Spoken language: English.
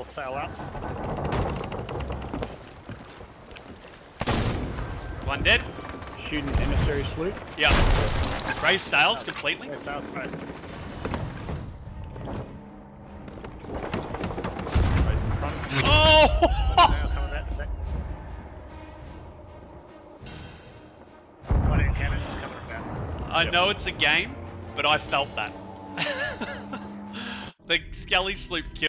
I'll sail up. One dead. Shooting emissary sloop. Yeah. Raise sails completely. Yeah, sails great. Raising the front. Oh! Now coming back in a sec. One in cannon just coming about. I know it's a game, but I felt that. The Skelly Sloop killed.